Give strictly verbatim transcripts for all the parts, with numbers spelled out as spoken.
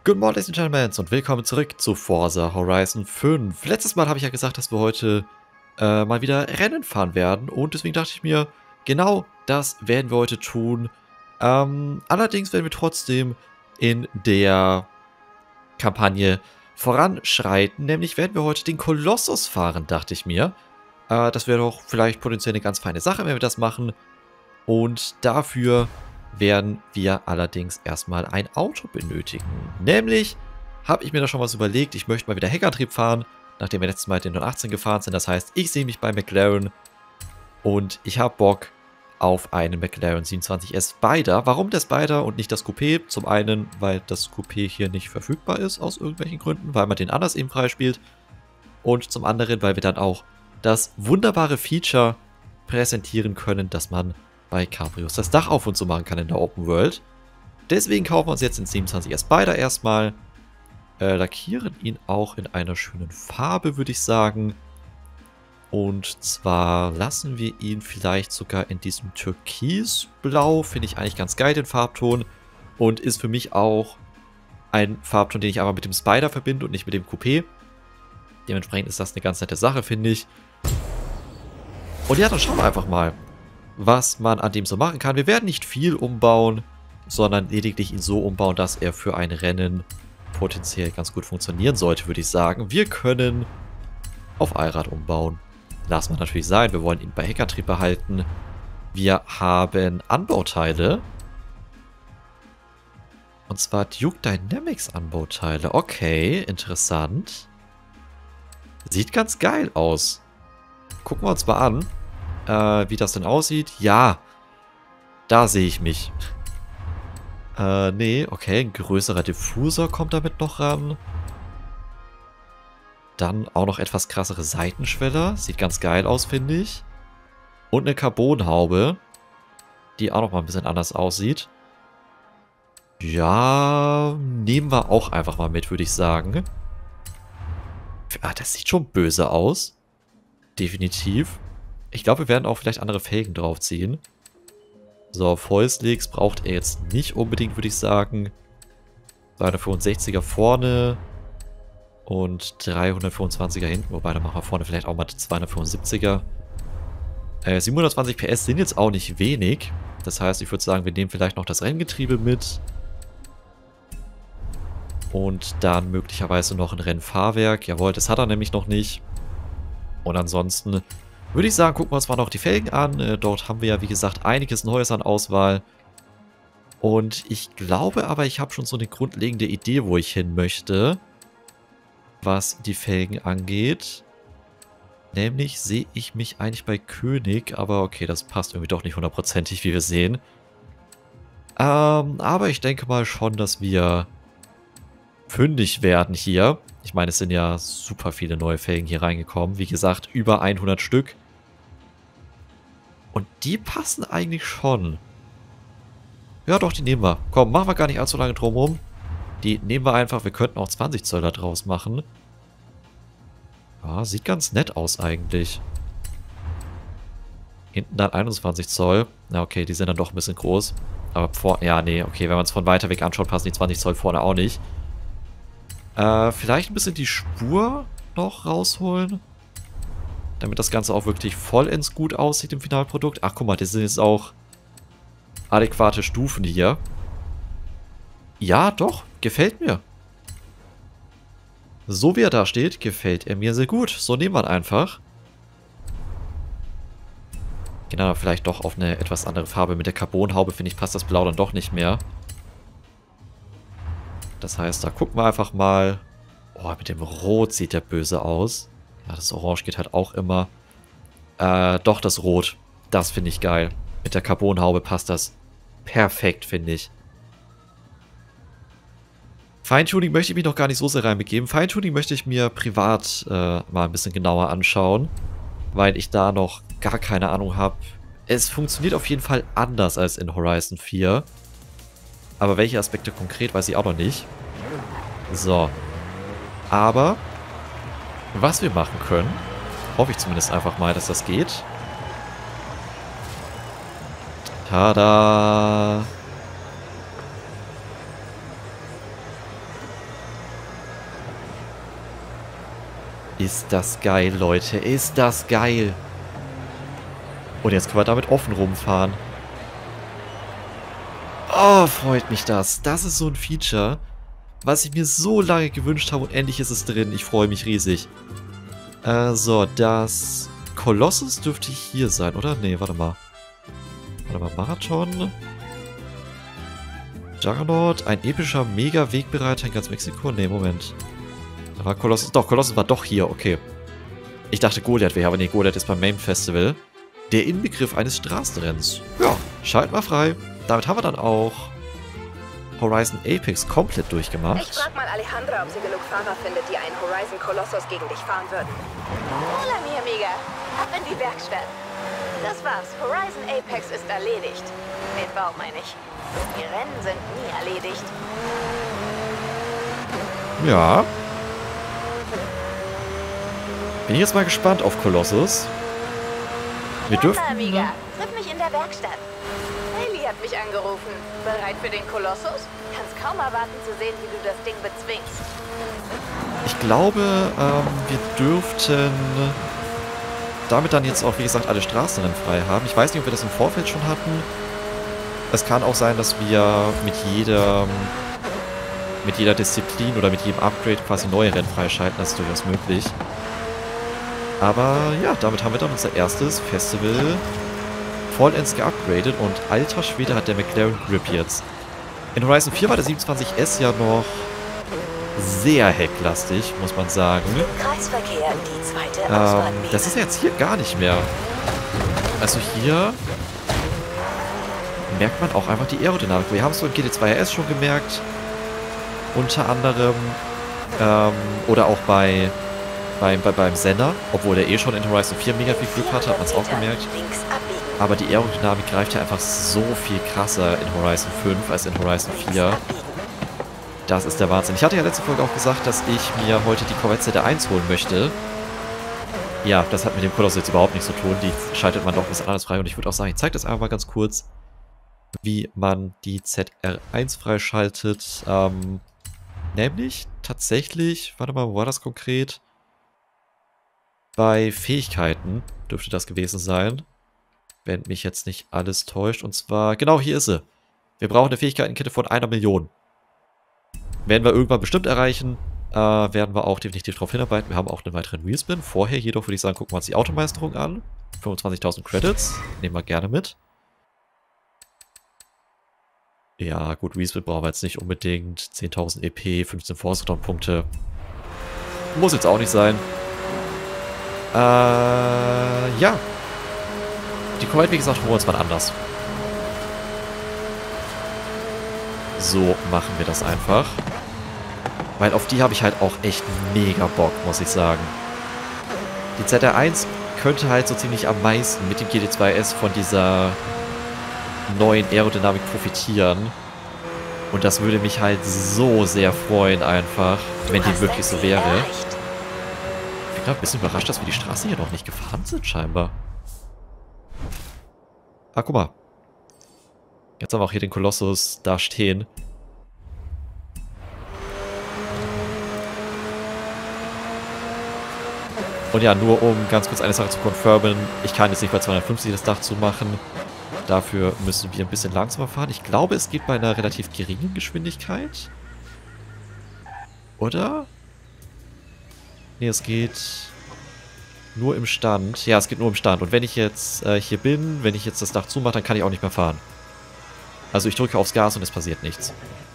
Good morning, Ladies and Gentlemen, und willkommen zurück zu Forza Horizon fünf. Letztes Mal habe ich ja gesagt, dass wir heute äh, mal wieder Rennen fahren werden. Und deswegen dachte ich mir, genau das werden wir heute tun. Ähm, allerdings werden wir trotzdem in der Kampagne voranschreiten. Nämlich werden wir heute den Kolossus fahren, dachte ich mir. Äh, das wäre doch vielleicht potenziell eine ganz feine Sache, wenn wir das machen. Und dafür werden wir allerdings erstmal ein Auto benötigen. Nämlich habe ich mir da schon was überlegt, ich möchte mal wieder Heckantrieb fahren, nachdem wir letztes Mal den neunhundertachtzehn gefahren sind. Das heißt, ich sehe mich bei McLaren und ich habe Bock auf einen McLaren siebenundzwanzig S Spider. Warum der Spider und nicht das Coupé? Zum einen, weil das Coupé hier nicht verfügbar ist, aus irgendwelchen Gründen, weil man den anders eben freispielt. Und zum anderen, weil wir dann auch das wunderbare Feature präsentieren können, dass man bei Cabrios das Dach auf und zu machen kann in der Open World. Deswegen kaufen wir uns jetzt den siebenundzwanzig S Spider erstmal. Äh, lackieren ihn auch in einer schönen Farbe, würde ich sagen. Und zwar lassen wir ihn vielleicht sogar in diesem Türkisblau. Finde ich eigentlich ganz geil, den Farbton. Und ist für mich auch ein Farbton, den ich aber mit dem Spider verbinde und nicht mit dem Coupé. Dementsprechend ist das eine ganz nette Sache, finde ich. Und ja, dann schauen wir einfach mal, was man an dem so machen kann. Wir werden nicht viel umbauen, sondern lediglich ihn so umbauen, dass er für ein Rennen potenziell ganz gut funktionieren sollte, würde ich sagen. Wir können auf Allrad umbauen. Lassen wir natürlich sein. Wir wollen ihn bei Heckantrieb behalten. Wir haben Anbauteile. Und zwar Duke Dynamics Anbauteile. Okay, interessant. Sieht ganz geil aus. Gucken wir uns mal an, Äh, wie das denn aussieht. Ja, da sehe ich mich. Äh, nee, okay, ein größerer Diffusor kommt damit noch ran. Dann auch noch etwas krassere Seitenschweller. Sieht ganz geil aus, finde ich. Und eine Carbonhaube, die auch noch mal ein bisschen anders aussieht. Ja, nehmen wir auch einfach mal mit, würde ich sagen. Ah, das sieht schon böse aus. Definitiv. Ich glaube, wir werden auch vielleicht andere Felgen draufziehen. So, Vollslicks braucht er jetzt nicht unbedingt, würde ich sagen. zweihundertfünfundsechziger vorne und dreihundertfünfundzwanziger hinten. Wobei, dann machen wir vorne vielleicht auch mal zweihundertfünfundsiebziger. Äh, siebenhundertzwanzig P S sind jetzt auch nicht wenig. Das heißt, ich würde sagen, wir nehmen vielleicht noch das Renngetriebe mit. Und dann möglicherweise noch ein Rennfahrwerk. Jawohl, das hat er nämlich noch nicht. Und ansonsten würde ich sagen, gucken wir uns mal noch die Felgen an. Äh, dort haben wir ja, wie gesagt, einiges Neues an Auswahl. Und ich glaube aber, ich habe schon so eine grundlegende Idee, wo ich hin möchte, was die Felgen angeht. Nämlich sehe ich mich eigentlich bei König, aber okay, das passt irgendwie doch nicht hundertprozentig, wie wir sehen. Ähm, aber ich denke mal schon, dass wir fündig werden hier. Ich meine, es sind ja super viele neue Felgen hier reingekommen. Wie gesagt, über hundert Stück. Und die passen eigentlich schon. Ja doch, die nehmen wir. Komm, machen wir gar nicht allzu lange drum rum. Die nehmen wir einfach. Wir könnten auch zwanzig Zoll da draus machen. Ja, sieht ganz nett aus eigentlich. Hinten dann einundzwanzig Zoll. Na okay, die sind dann doch ein bisschen groß. Aber vor... Ja, nee, okay, wenn man es von weiter weg anschaut, passen die zwanzig Zoll vorne auch nicht. Äh, vielleicht ein bisschen die Spur noch rausholen. Damit das Ganze auch wirklich vollends gut aussieht im Finalprodukt. Ach, guck mal, das sind jetzt auch adäquate Stufen hier. Ja, doch, gefällt mir. So wie er da steht, gefällt er mir sehr gut. So nehmen wir ihn einfach. Genau, vielleicht doch auf eine etwas andere Farbe. Mit der Carbonhaube, finde ich, passt das Blau dann doch nicht mehr. Das heißt, da gucken wir einfach mal. Oh, mit dem Rot sieht der böse aus. Ja, das Orange geht halt auch immer. Äh, doch das Rot. Das finde ich geil. Mit der Carbonhaube passt das perfekt, finde ich. Feintuning möchte ich mich noch gar nicht so sehr reinbegeben. Feintuning möchte ich mir privat äh, mal ein bisschen genauer anschauen. Weil ich da noch gar keine Ahnung habe. Es funktioniert auf jeden Fall anders als in Horizon vier. Aber welche Aspekte konkret, weiß ich auch noch nicht. So. Aber was wir machen können, hoffe ich zumindest einfach mal, dass das geht. Tada! Ist das geil, Leute. Ist das geil. Und jetzt können wir damit offen rumfahren. Oh, freut mich das. Das ist so ein Feature, was ich mir so lange gewünscht habe und endlich ist es drin. Ich freue mich riesig. Äh, so, das Colossus dürfte hier sein, oder? Nee, warte mal. Warte mal, Marathon. Juggernaut, ein epischer Mega-Wegbereiter in ganz Mexiko. Nee, Moment. Da war Colossus. Doch, Colossus war doch hier, okay. Ich dachte, Goliath wäre, aber nee, Goliath ist beim Main Festival. Der Inbegriff eines Straßenrennens. Ja, schalt mal frei. Damit haben wir dann auch Horizon Apex komplett durchgemacht. Ich frag mal Alejandra, ob sie genug Fahrer findet, die einen Horizon Colossus gegen dich fahren würden. Hola, mi amiga. Ab in die Werkstatt. Das war's. Horizon Apex ist erledigt. Den Bau meine ich. Die Rennen sind nie erledigt. Ja. Bin ich jetzt mal gespannt auf Colossus. Wir dürfen... Amiga, triff mich in der Werkstatt. Hailey hat mich angerufen. Bereit für den Kolossus? Kannst kaum erwarten zu sehen, wie du das Ding bezwingst. Ich glaube, ähm, wir dürften damit dann jetzt auch, wie gesagt, alle Straßenrennen frei haben. Ich weiß nicht, ob wir das im Vorfeld schon hatten. Es kann auch sein, dass wir mit jeder, mit jeder Disziplin oder mit jedem Upgrade quasi neue Rennen freischalten. Das ist durchaus möglich. Aber ja, damit haben wir dann unser erstes Festival vollends geupgradet und alter Schwede hat der McLaren Grip jetzt. In Horizon vier war der siebenundzwanzig S ja noch sehr hecklastig, muss man sagen. Kreisverkehr, die zweite Ähm, das ist jetzt hier gar nicht mehr. Also hier merkt man auch einfach die Aerodynamik. Wir haben es so im G T zwei R S schon gemerkt. Unter anderem. Ähm, oder auch bei... Beim, bei, beim Senna, obwohl der eh schon in Horizon vier mega viel Glück hatte, hat man es auch gemerkt. Aber die Aerodynamik greift ja einfach so viel krasser in Horizon fünf als in Horizon vier. Das ist der Wahnsinn. Ich hatte ja letzte Folge auch gesagt, dass ich mir heute die Corvette Z R eins holen möchte. Ja, das hat mit dem Colossus jetzt überhaupt nichts zu tun. Die schaltet man doch bis alles frei. Und ich würde auch sagen, ich zeige das einfach mal ganz kurz, wie man die Z R eins freischaltet. Ähm, nämlich tatsächlich, warte mal, wo war das konkret? Bei Fähigkeiten dürfte das gewesen sein, wenn mich jetzt nicht alles täuscht. Und zwar, genau, hier ist sie. Wir brauchen eine Fähigkeitenkette von einer Million. Werden wir irgendwann bestimmt erreichen, äh, werden wir auch definitiv darauf hinarbeiten. Wir haben auch einen weiteren Wheelspin. Vorher jedoch würde ich sagen, gucken wir uns die Automeisterung an. fünfundzwanzigtausend Credits, nehmen wir gerne mit. Ja, gut, Wheelspin brauchen wir jetzt nicht unbedingt. zehntausend E P, fünfzehn Force-Punkte. Muss jetzt auch nicht sein. Äh, ja. Die Corvette, wie gesagt, holen wir uns mal anders. So machen wir das einfach. Weil auf die habe ich halt auch echt mega Bock, muss ich sagen. Die Z R eins könnte halt so ziemlich am meisten mit dem G T zwei S von dieser neuen Aerodynamik profitieren. Und das würde mich halt so sehr freuen einfach, wenn die wirklich so wäre. Ich bin gerade ein bisschen überrascht, dass wir die Straße hier noch nicht gefahren sind, scheinbar. Ah, guck mal. Jetzt haben wir auch hier den Kolossus da stehen. Und ja, nur um ganz kurz eine Sache zu confirmen. Ich kann jetzt nicht bei zweihundertfünfzig das Dach zumachen. Dafür müssen wir ein bisschen langsamer fahren. Ich glaube, es geht bei einer relativ geringen Geschwindigkeit. Oder? Nee, es geht nur im Stand. Ja, es geht nur im Stand. Und wenn ich jetzt äh, hier bin, wenn ich jetzt das Dach zumache, dann kann ich auch nicht mehr fahren. Also ich drücke aufs Gas und es passiert nichts.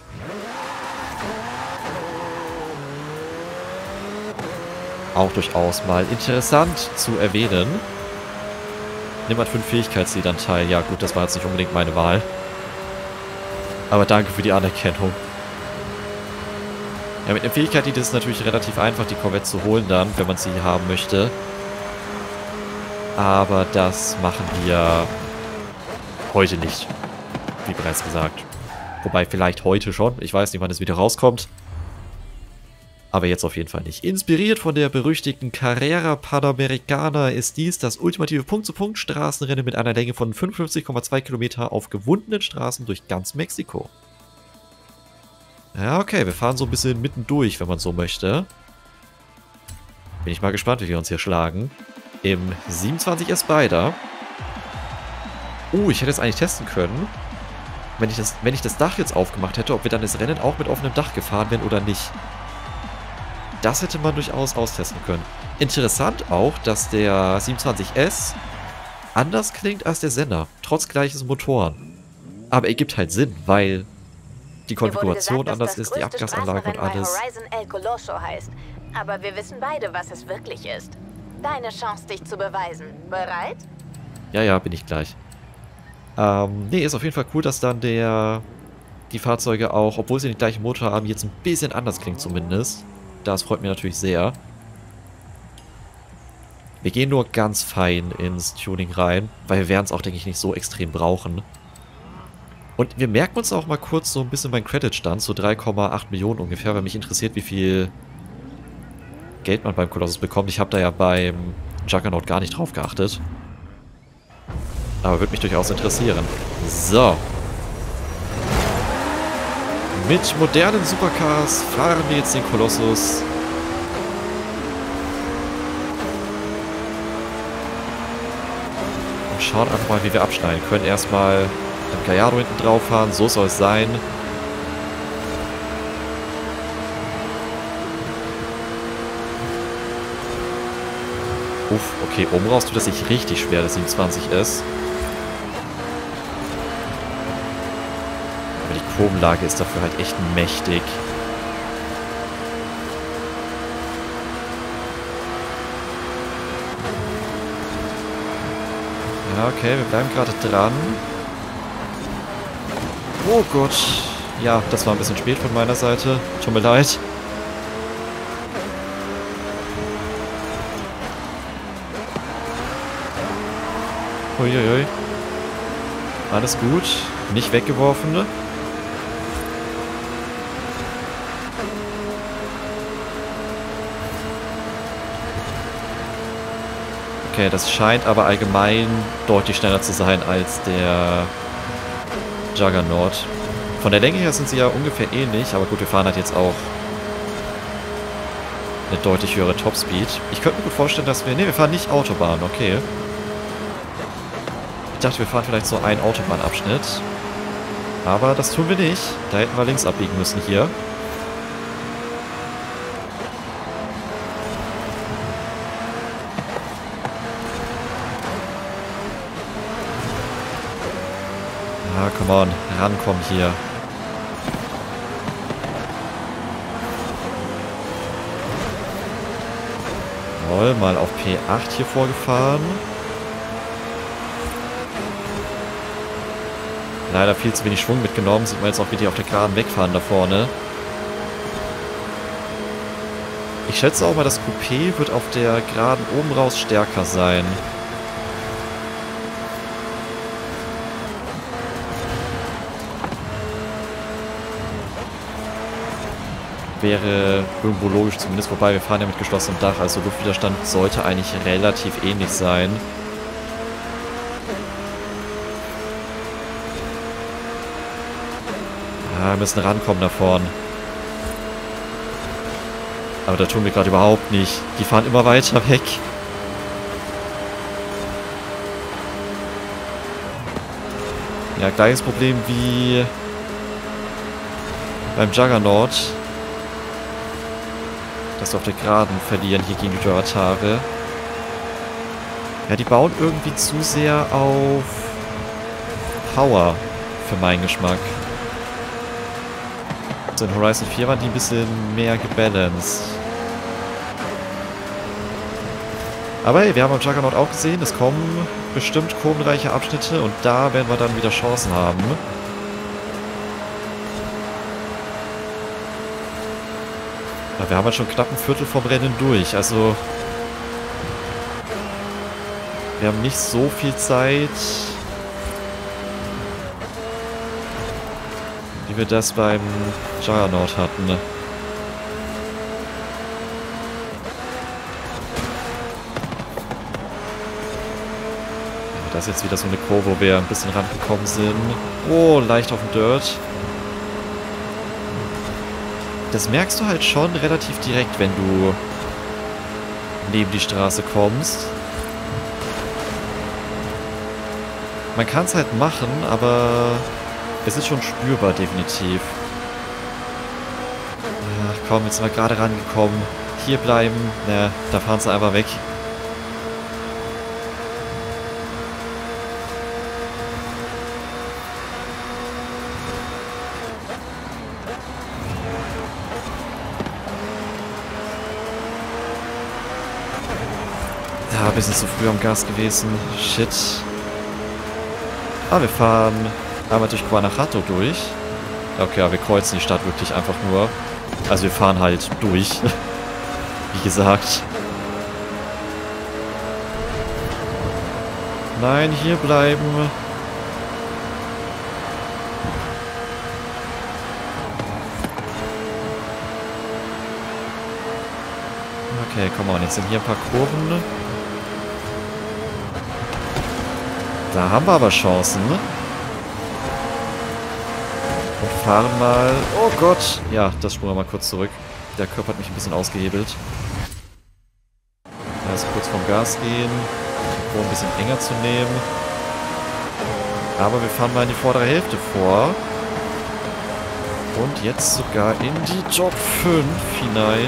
Auch durchaus mal interessant zu erwähnen. Nimm halt fünf Fähigkeitsliedern teil. Ja gut, das war jetzt nicht unbedingt meine Wahl. Aber danke für die Anerkennung. Ja, mit einem Fähigkeitslied ist es natürlich relativ einfach, die Corvette zu holen dann, wenn man sie haben möchte. Aber das machen wir heute nicht. Wie bereits gesagt. Wobei vielleicht heute schon. Ich weiß nicht, wann es wieder rauskommt. Aber jetzt auf jeden Fall nicht. Inspiriert von der berüchtigten Carrera Panamericana ist dies das ultimative Punkt-zu-Punkt-Straßenrennen mit einer Länge von fünfundfünfzig Komma zwei Kilometer auf gewundenen Straßen durch ganz Mexiko. Ja, okay, wir fahren so ein bisschen mittendurch, wenn man so möchte. Bin ich mal gespannt, wie wir uns hier schlagen. Im siebenundzwanzig Spider. Uh, ich hätte es eigentlich testen können, wenn ich, das, wenn ich das Dach jetzt aufgemacht hätte, ob wir dann das Rennen auch mit offenem Dach gefahren wären oder nicht. Das hätte man durchaus austesten können. Interessant auch, dass der siebenundzwanzig S anders klingt als der Senna, trotz gleiches Motoren. Aber ergibt halt Sinn, weil die Konfiguration gesagt, anders ist, die Abgasanlage und alles. Horizon El Coloso heißt. Aber wir wissen beide, was es wirklich ist. Deine Chance, dich zu beweisen. Bereit? Ja, ja, bin ich gleich. Ähm, nee, ist auf jeden Fall cool, dass dann der die Fahrzeuge auch, obwohl sie den gleichen Motor haben, jetzt ein bisschen anders klingt zumindest. Das freut mich natürlich sehr. Wir gehen nur ganz fein ins Tuning rein, weil wir werden es auch, denke ich, nicht so extrem brauchen. Und wir merken uns auch mal kurz so ein bisschen meinen Credit-Stand, so drei Komma acht Millionen ungefähr, weil mich interessiert, wie viel Geld man beim Colossus bekommt. Ich habe da ja beim Juggernaut gar nicht drauf geachtet. Aber würde mich durchaus interessieren. So. Mit modernen Supercars fahren wir jetzt den Colossus. Und schauen einfach mal, wie wir abschneiden können. Erstmal den Gallardo hinten drauf fahren. So soll es sein. Uff, okay, oben raus tut das sich richtig schwer, das siebenundzwanzig ist. Aber die Kurvenlage ist dafür halt echt mächtig. Ja, okay, wir bleiben gerade dran. Oh Gott. Ja, das war ein bisschen spät von meiner Seite. Tut mir leid. Uiuiui. Alles gut. Nicht weggeworfen. Ne? Okay, das scheint aber allgemein deutlich schneller zu sein als der Juggernaut. Von der Länge her sind sie ja ungefähr ähnlich, aber gut, wir fahren halt jetzt auch eine deutlich höhere Topspeed. Ich könnte mir gut vorstellen, dass wir... Ne, wir fahren nicht Autobahn, okay. Ich dachte, wir fahren vielleicht so einen Autobahnabschnitt. Aber das tun wir nicht. Da hätten wir links abbiegen müssen hier. Ah, come on. Rankommen hier. Jawohl, mal auf P acht hier vorgefahren. Leider viel zu wenig Schwung mitgenommen. Sieht man jetzt auch, wie die auf der Geraden wegfahren da vorne. Ich schätze auch mal, das Coupé wird auf der Geraden oben raus stärker sein. Wäre irgendwo logisch zumindest, wobei wir fahren ja mit geschlossenem Dach, also Luftwiderstand sollte eigentlich relativ ähnlich sein. Ja, wir müssen rankommen da vorne. Aber da tun wir gerade überhaupt nicht. Die fahren immer weiter weg. Ja, gleiches Problem wie beim Juggernaut. Dass wir auf der Geraden verlieren hier gegen die Duratare. Ja, die bauen irgendwie zu sehr auf Power für meinen Geschmack. So in Horizon vier waren die ein bisschen mehr gebalanced. Aber hey, wir haben am Juggernaut auch gesehen, es kommen bestimmt kurvenreiche Abschnitte und da werden wir dann wieder Chancen haben. Ja, wir haben halt schon knapp ein Viertel vom Rennen durch, also wir haben nicht so viel Zeit, wie wir das beim Juggernaut hatten. Ja, das ist jetzt wieder so eine Kurve, wo wir ein bisschen rangekommen sind. Oh, leicht auf dem Dirt. Das merkst du halt schon relativ direkt, wenn du neben die Straße kommst. Man kann es halt machen, aber es ist schon spürbar, definitiv. Ach komm, jetzt sind wir gerade rangekommen. Hier bleiben. Na, da fahren sie einfach weg. Ja, ein bisschen zu früh am Gas gewesen. Shit. Ah, wir fahren einmal durch Guanajuato durch. Okay, ja, wir kreuzen die Stadt wirklich einfach nur. Also wir fahren halt durch. Wie gesagt. Nein, hier bleiben. Okay, komm on, jetzt sind hier ein paar Kurven. Da haben wir aber Chancen. Und fahren mal... Oh Gott! Ja, das spuren wir mal kurz zurück. Der Körper hat mich ein bisschen ausgehebelt. Erst kurz vom Gas gehen. Um ein bisschen enger zu nehmen. Aber wir fahren mal in die vordere Hälfte vor. Und jetzt sogar in die Top fünf hinein.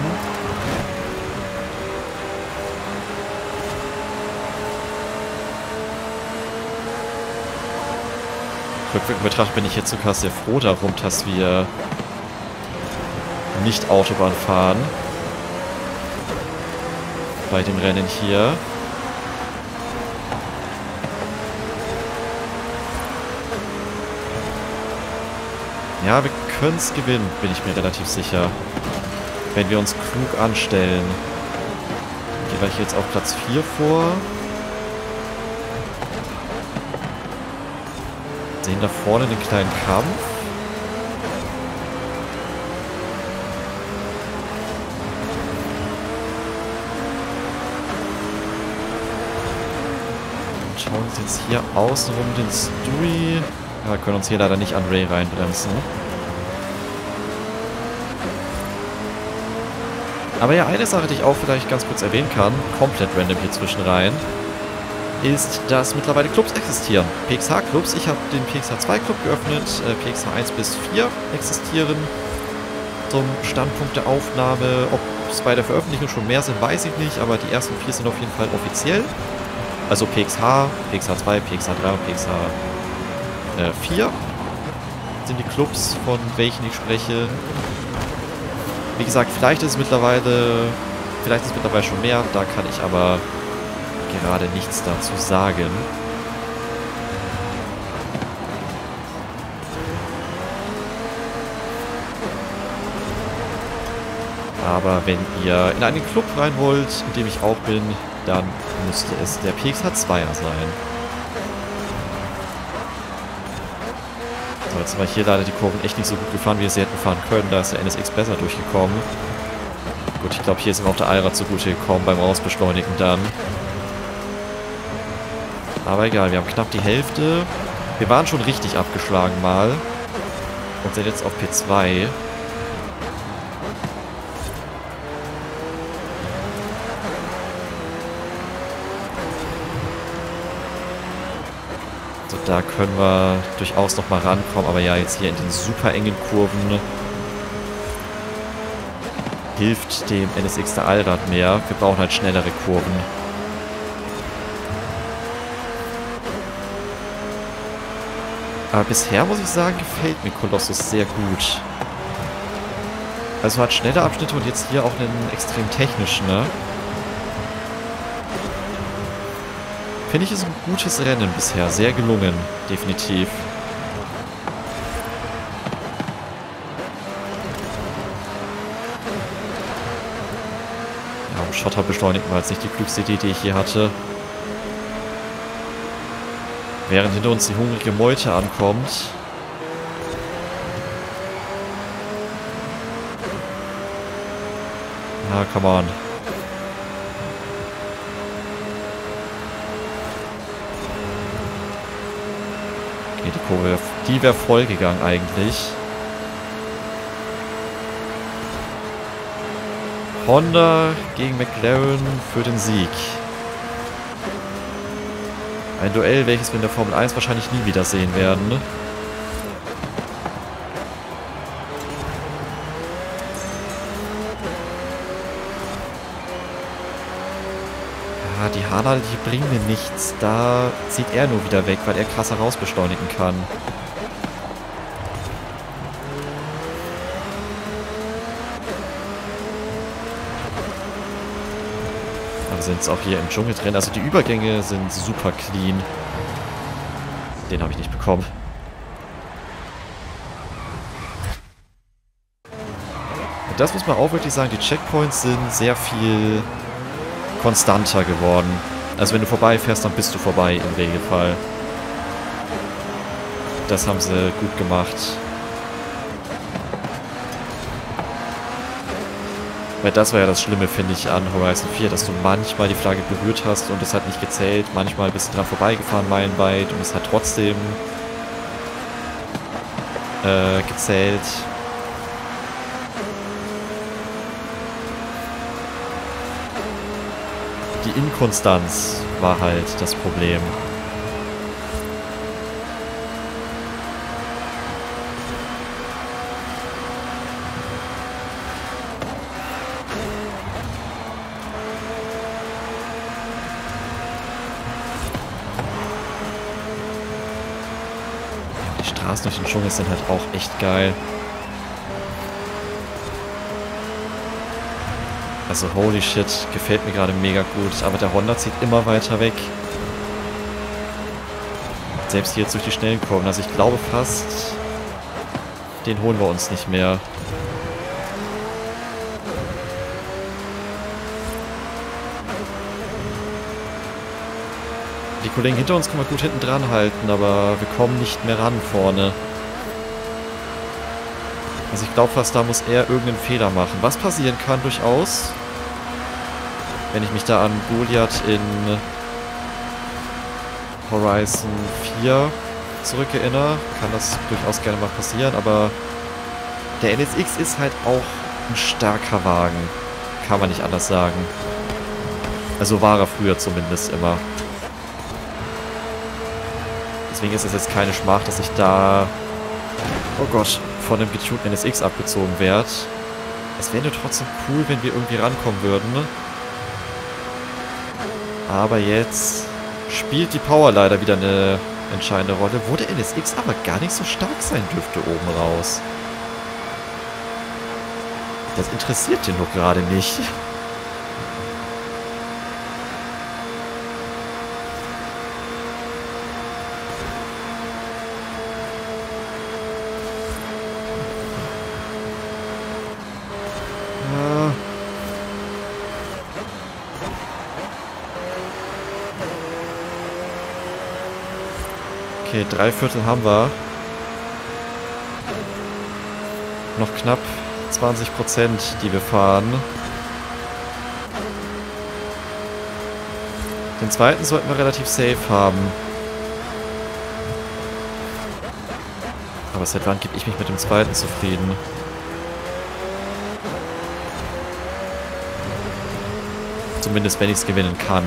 Rückwirkend betrachtet bin ich jetzt sogar sehr froh darum, dass wir nicht Autobahn fahren. Bei dem Rennen hier. Ja, wir können es gewinnen, bin ich mir relativ sicher. Wenn wir uns klug anstellen. Gehen wir hier jetzt auf Platz vier vor. Sehen da vorne den kleinen Kampf. Und schauen uns jetzt hier außenrum den Stewie. Ja, können uns hier leider nicht an Ray reinbremsen. Aber ja, eine Sache, die ich auch vielleicht ganz kurz erwähnen kann, komplett random hier zwischen rein, ist, dass mittlerweile Clubs existieren. P X H-Clubs. Ich habe den P X H zwei Club geöffnet. Äh, P X H eins bis vier existieren. Zum Standpunkt der Aufnahme. Ob es bei der Veröffentlichung schon mehr sind, weiß ich nicht. Aber die ersten vier sind auf jeden Fall offiziell. Also P X H, P X H zwei, P X H drei und P X H vier sind die Clubs, von welchen ich spreche. Wie gesagt, vielleicht ist es mittlerweile, vielleicht ist es mittlerweile schon mehr. Da kann ich aber gerade nichts dazu sagen. Aber wenn ihr in einen Club rein wollt, in dem ich auch bin, dann müsste es der P X H zweier sein. So, jetzt war hier leider die Kurven echt nicht so gut gefahren, wie wir sie hätten fahren können. Da ist der N S X besser durchgekommen. Gut, ich glaube, hier ist ihm auch der Allrad zugute gekommen beim Rausbeschleunigen dann. Aber egal, wir haben knapp die Hälfte. Wir waren schon richtig abgeschlagen mal. Und sind jetzt auf P zwei. So, da können wir durchaus noch mal rankommen. Aber ja, jetzt hier in den super engen Kurven hilft dem N S X der Allrad mehr. Wir brauchen halt schnellere Kurven. Aber bisher, muss ich sagen, gefällt mir Colossus sehr gut. Also hat schnelle Abschnitte und jetzt hier auch einen extrem technischen, ne? Finde ich, ist ein gutes Rennen bisher. Sehr gelungen, definitiv. Ja, um Schotter beschleunigen war jetzt nicht die klügste Idee, die ich hier hatte. Während hinter uns die hungrige Meute ankommt. Na, come on. Okay, die Kurve, die wäre voll gegangen eigentlich. Honda gegen McLaren für den Sieg. Ein Duell, welches wir in der Formel eins wahrscheinlich nie wieder sehen werden. Ja, die Hahner, die bringen mir nichts. Da zieht er nur wieder weg, weil er krasser rausbeschleunigen kann. Wir sind jetzt auch hier im Dschungel drin. Also die Übergänge sind super clean. Den habe ich nicht bekommen. Und das muss man auch wirklich sagen, die Checkpoints sind sehr viel konstanter geworden. Also wenn du vorbeifährst, dann bist du vorbei im Regelfall. Das haben sie gut gemacht. Weil das war ja das Schlimme, finde ich, an Horizon vier, dass du manchmal die Flagge berührt hast und es hat nicht gezählt. Manchmal bist du dran vorbeigefahren, meilenweit, und es hat trotzdem äh, gezählt. Die Inkonstanz war halt das Problem. Die Straßen durch den Dschungel sind halt auch echt geil. Also holy shit, gefällt mir gerade mega gut. Aber der Honda zieht immer weiter weg. Selbst hier jetzt durch die schnellen Kurven. Also ich glaube fast, den holen wir uns nicht mehr. Die Kollegen hinter uns können wir gut hinten dran halten, aber wir kommen nicht mehr ran vorne. Also ich glaube fast, da muss er irgendeinen Fehler machen. Was passieren kann durchaus, wenn ich mich da an Goliath in Horizon vier zurückerinnere, kann das durchaus gerne mal passieren, aber der N S X ist halt auch ein starker Wagen. Kann man nicht anders sagen. Also war er früher zumindest immer. Deswegen ist es jetzt keine Schmach, dass ich da, oh Gott, von dem getunten N S X abgezogen werde. Es wäre trotzdem cool, wenn wir irgendwie rankommen würden. Aber jetzt spielt die Power leider wieder eine entscheidende Rolle, wo der N S X aber gar nicht so stark sein dürfte oben raus. Das interessiert den doch gerade nicht. Okay, drei Viertel haben wir. Noch knapp zwanzig Prozent, die wir fahren. Den zweiten sollten wir relativ safe haben. Aber seit wann gebe ich mich mit dem zweiten zufrieden? Zumindest wenn ich es gewinnen kann.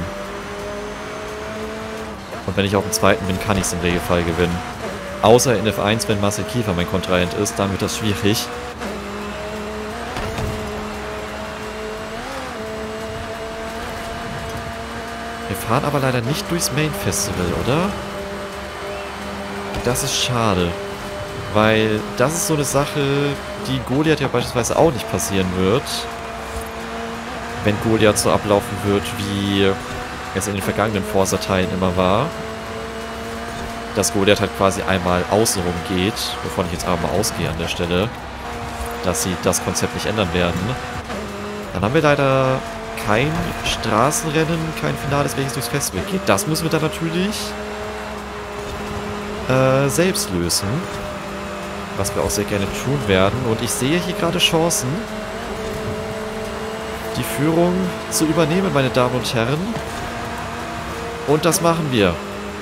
Und wenn ich auch im zweiten bin, kann ich es im Regelfall gewinnen. Außer in F eins, wenn Marcel Kiefer mein Kontrahent ist, dann wird das schwierig. Wir fahren aber leider nicht durchs Main Festival, oder? Das ist schade. Weil das ist so eine Sache, die Goliath ja beispielsweise auch nicht passieren wird. Wenn Goliath so ablaufen wird, wie es in den vergangenen Forza-Teilen immer war. Dass Goliath halt quasi einmal außenrum geht, wovon ich jetzt aber mal ausgehe an der Stelle, dass sie das Konzept nicht ändern werden. Dann haben wir leider kein Straßenrennen, kein Finales, welches durchs Festival geht. Das müssen wir dann natürlich äh, selbst lösen. Was wir auch sehr gerne tun werden. Und ich sehe hier gerade Chancen, die Führung zu übernehmen, meine Damen und Herren. Und das machen wir.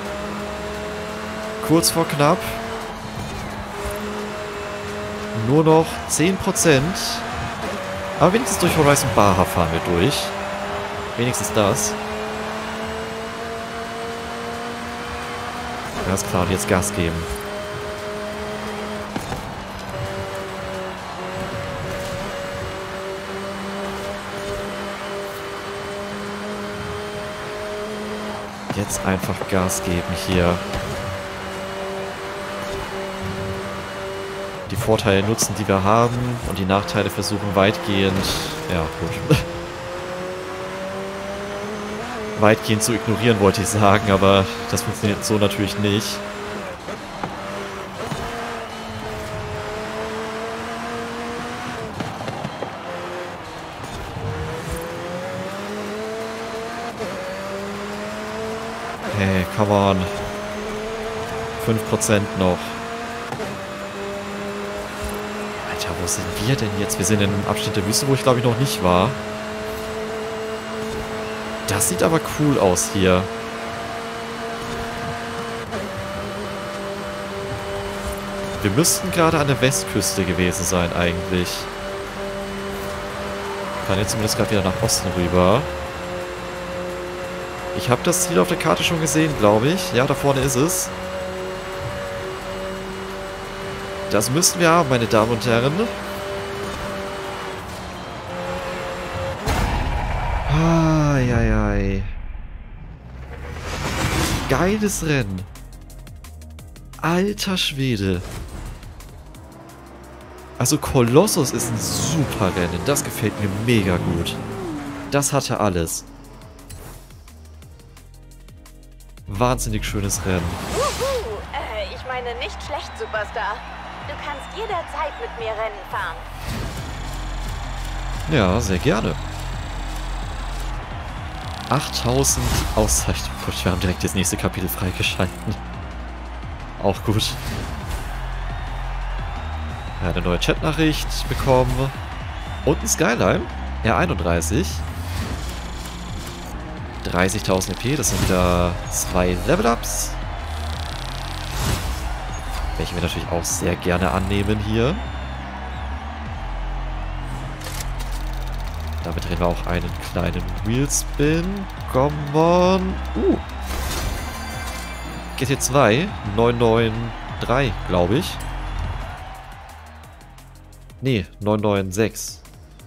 Kurz vor knapp. Nur noch zehn Prozent. Aber wenigstens durch Horizon Baja fahren wir durch. Wenigstens das. Ja, ist klar. Und jetzt Gas geben. Jetzt einfach Gas geben hier. Die Vorteile nutzen, die wir haben, und die Nachteile versuchen weitgehend, ja gut, weitgehend zu ignorieren, wollte ich sagen, aber das funktioniert so natürlich nicht. Hey, come on. fünf Prozent noch. Alter, wo sind wir denn jetzt? Wir sind in einem Abschnitt der Wüste, wo ich glaube ich noch nicht war. Das sieht aber cool aus hier. Wir müssten gerade an der Westküste gewesen sein eigentlich. Ich kann jetzt zumindest gerade wieder nach Osten rüber. Ich habe das Ziel auf der Karte schon gesehen, glaube ich. Ja, da vorne ist es. Das müssten wir haben, meine Damen und Herren. Eieiei. Geiles Rennen. Alter Schwede. Also Kolossos ist ein super Rennen. Das gefällt mir mega gut. Das hatte alles. Wahnsinnig schönes Rennen. Wuhu, äh, ich meine nicht schlecht, Superstar. Du kannst jederzeit mit mir Rennen fahren. Ja, sehr gerne. achttausend Auszeichnungen. Gut, wir haben direkt das nächste Kapitel freigeschalten. Auch gut. Ja, eine neue Chatnachricht bekommen. Und ein Skyline. R einunddreißig. dreißigtausend E P, das sind wieder zwei Level-Ups. Welche wir natürlich auch sehr gerne annehmen hier. Damit drehen wir auch einen kleinen Wheelspin. Come on. Uh. G T zwei, neun neun drei, glaube ich. Nee, neun neun sechs.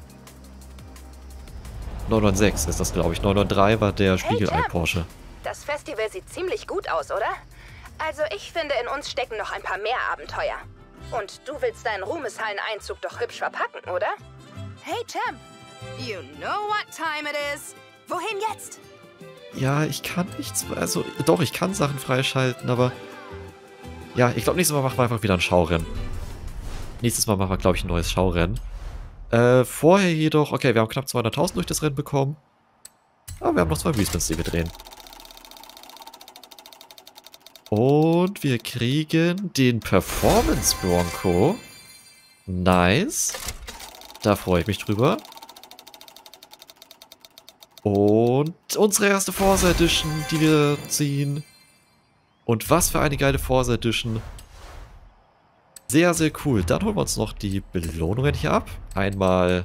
neun neun sechs ist das, glaube ich. neun neun drei war der Spiegelei-Porsche. Das Festival sieht ziemlich gut aus, oder? Also ich finde, in uns stecken noch ein paar mehr Abenteuer. Und du willst deinen Ruhmeshallen-Einzug doch hübsch verpacken, oder? Hey, Champ. You know what time it is. Wohin jetzt? Ja, ich kann nichts... Also, doch, ich kann Sachen freischalten, aber... Ja, ich glaube, nächstes Mal machen wir einfach wieder ein Schaurennen. Nächstes Mal machen wir, glaube ich, ein neues Schaurennen. Äh, vorher jedoch... Okay, wir haben knapp zweihunderttausend durch das Rennen bekommen. Aber wir haben noch zwei Respins, die wir drehen. Und wir kriegen den Performance Bronco. Nice. Da freue ich mich drüber. Und unsere erste Forza Edition, die wir ziehen. Und was für eine geile Forza Edition. Sehr, sehr cool. Dann holen wir uns noch die Belohnungen hier ab. Einmal...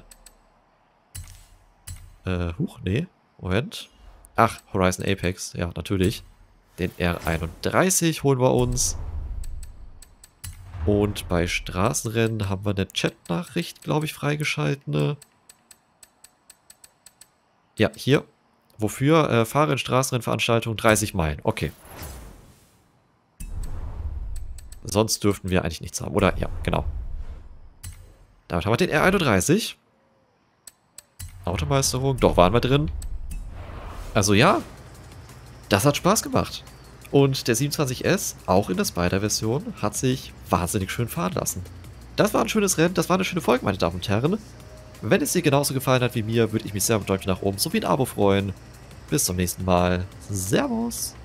Äh, huch, nee. Moment. Ach, Horizon Apex. Ja, natürlich. Den R einunddreißig holen wir uns. Und bei Straßenrennen haben wir eine Chat-Nachricht, glaube ich, freigeschalten. Ja, hier. Wofür? Äh, fahre in Straßenrennveranstaltung dreißig Meilen. Okay. Sonst dürften wir eigentlich nichts haben. Oder? Ja, genau. Damit haben wir den R einunddreißig. Automeisterung. Doch, waren wir drin. Also ja. Das hat Spaß gemacht. Und der siebenundzwanzig S, auch in der Spider-Version, hat sich wahnsinnig schön fahren lassen. Das war ein schönes Rennen. Das war eine schöne Folge, meine Damen und Herren. Wenn es dir genauso gefallen hat wie mir, würde ich mich sehr mit Däumchen nach oben sowie ein Abo freuen. Bis zum nächsten Mal. Servus.